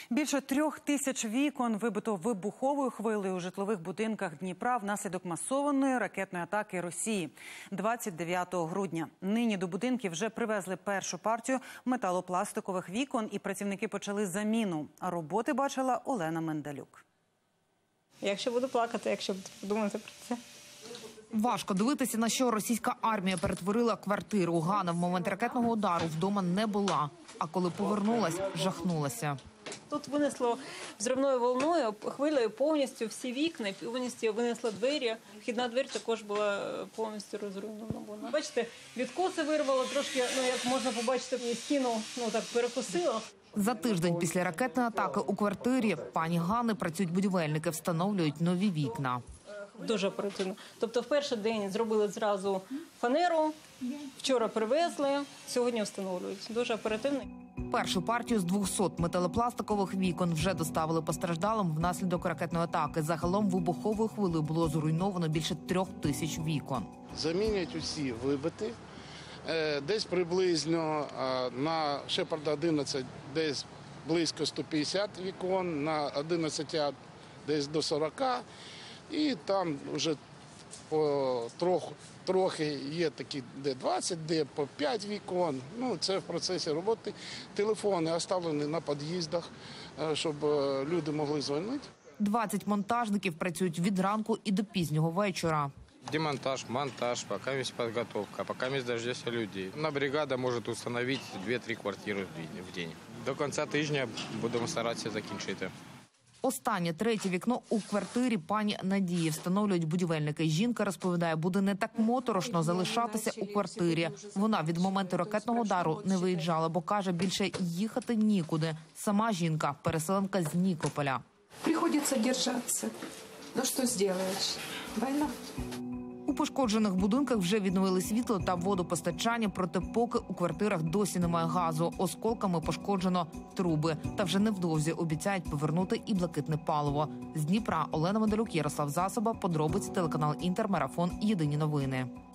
Більше 3000 вікон вибито вибуховою хвилею у житлових будинках Дніпра внаслідок масованої ракетної атаки Росії 29 грудня. Нині до будинків вже привезли першу партію металопластикових вікон і працівники почали заміну. А роботи бачила Олена Мендалюк. Якщо буду плакати, якщо буду подумати про це. Важко дивитися, на що російська армія перетворила квартиру. Ганна в момент ракетного удару вдома не була, а коли повернулась, жахнулася. Тут винесло взривною волною, хвилею повністю всі вікна, повністю винесло двері. Вхідна двері також була повністю розруйнована. Бачите, відкоси вирвало трошки, як можна побачити, стіну так перекосило. За тиждень після ракетної атаки у квартирі пані Ганни працюють будівельники, встановлюють нові вікна. Дуже оперативно. Тобто в перший день зробили зразу фанеру, вчора привезли, сьогодні встановлюють. Дуже оперативно. Першу партію з 200 металопластикових вікон вже доставили постраждалим внаслідок ракетної атаки. Загалом вибуховою хвилею було зруйновано більше 3000 вікон. Замінять усі вибиті. Десь приблизно на Шепарда 11 десь близько 150 вікон, на 11 десь до 40. І там вже трохи є такі, де 20, де по 5 вікон. Це в процесі роботи. Телефони оставлені на під'їздах, щоб люди могли дзвонити. 20 монтажників працюють від ранку і до пізнього вечора. Демонтаж, монтаж, пока есть подготовка, пока есть дождется людей. Одна бригада может установить 2-3 квартири в день. До кінця тижня будемо старатися закінчити. Останнє, третє вікно у квартирі пані Надії встановлюють будівельники. Жінка розповідає, буде не так моторошно залишатися у квартирі. Вона від моменту ракетного удару не виїжджала, бо каже, більше їхати нікуди. Сама жінка – переселенка з Нікополя. Приходиться держатися. Ну що зробиш? Війна. У пошкоджених будинках вже відновили світло та водопостачання, проте поки у квартирах досі немає газу. Осколками пошкоджено труби. Та вже невдовзі обіцяють повернути і блакитне паливо. З Дніпра Олена Мендалюк, Ярослав Засоба, подробиці, телеканал Інтер, Марафон, Єдині новини.